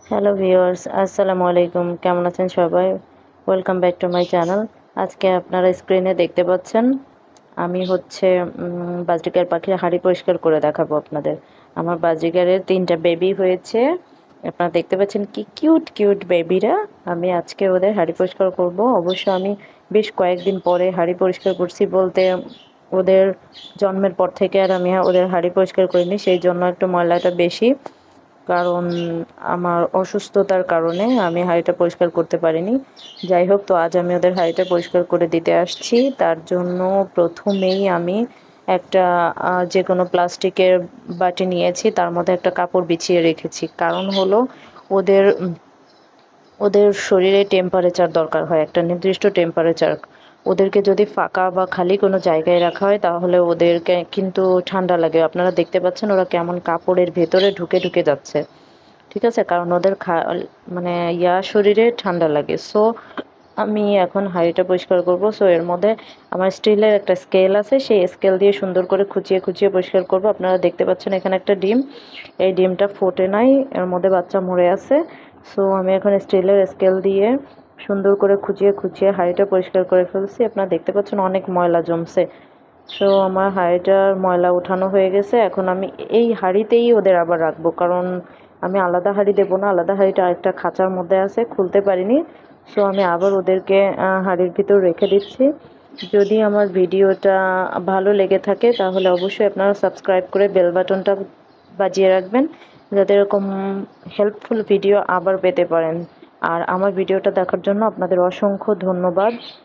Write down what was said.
Hello viewers, আসসালামু আলাইকুম। কেমন আছেন সবাই? Welcome back to my channel. আজকে আপনারা স্ক্রিনে দেখতে পাচ্ছেন আমি হচ্ছে বাজরিকার পাখির হাঁড়ি পরিষ্কার করে দেখাবো আপনাদের। আমার বাজরিকারের ৩টা বেবি হয়েছে। আপনারা দেখতে পাচ্ছেন কি কিউট কিউট বেবিরা। আমি আজকে ওদের হাঁড়ি পরিষ্কার করব। অবশ্য আমি বেশ কয়েকদিন পরে হাঁড়ি পরিষ্কার করছি বলতে ওদের জন্মের পর থেকে আর আমি ওদের হাঁড়ি পরিষ্কার করিনি, সেই জন্য একটু ময়লাটা বেশি। কারণ আমার অসুস্থতার কারণে আমি হাঁড়িটা পরিষ্কার করতে পারিনি। যাই হোক, তো আজ আমি ওদের হাঁড়িটা পরিষ্কার করে দিতে আসছি। তার জন্য প্রথমেই আমি একটা যে কোনো প্লাস্টিকের বাটি নিয়েছি, তার মধ্যে একটা কাপড় বিছিয়ে রেখেছি। কারণ হলো ওদের ওদের শরীরে টেম্পারেচার দরকার হয়, একটা নির্দিষ্ট টেম্পারেচার। ওদেরকে যদি ফাঁকা বা খালি কোনো জায়গায় রাখা হয় তাহলে ওদেরকে কিন্তু ঠান্ডা লাগে। আপনারা দেখতে পাচ্ছেন ওরা কেমন কাপড়ের ভেতরে ঢুকে ঢুকে যাচ্ছে। ঠিক আছে, কারণ ওদের মানে শরীরে ঠান্ডা লাগে। সো আমি এখন হাঁড়িটা পরিষ্কার করব। সো এর মধ্যে আমার স্টিলের একটা স্কেল আছে, সেই স্কেল দিয়ে সুন্দর করে খুঁচিয়ে খুঁচিয়ে পরিষ্কার করব। আপনারা দেখতে পাচ্ছেন এখানে একটা ডিম, এই ডিমটা ফোটে নাই, এর মধ্যে বাচ্চা মরে আছে। সো আমি এখন স্টিলের স্কেল দিয়ে সুন্দর করে খুঁচিয়ে খুঁচিয়ে হাঁড়িটা পরিষ্কার করে ফেলছি। আপনারা দেখতে পাচ্ছেন অনেক ময়লা জমছে। সো আমার হাঁড়িটার ময়লা উঠানো হয়ে গেছে। এখন আমি এই হাঁড়িতেই ওদের আবার রাখবো, কারণ আমি আলাদা হাঁড়ি দেবো না। আলাদা হাঁড়িটা আরেকটা খাঁচার মধ্যে আছে, খুলতে পারিনি। সো আমি আবার ওদেরকে হাঁড়ির ভিতর রেখে দিচ্ছি। যদি আমার ভিডিওটা ভালো লেগে থাকে তাহলে অবশ্যই আপনারা সাবস্ক্রাইব করে বেল বাটনটা বাজিয়ে রাখবেন, যাতে এরকম হেল্পফুল ভিডিও আবার পেতে পারেন। আর আমার ভিডিওটা দেখার জন্য আপনাদের অসংখ্য ধন্যবাদ।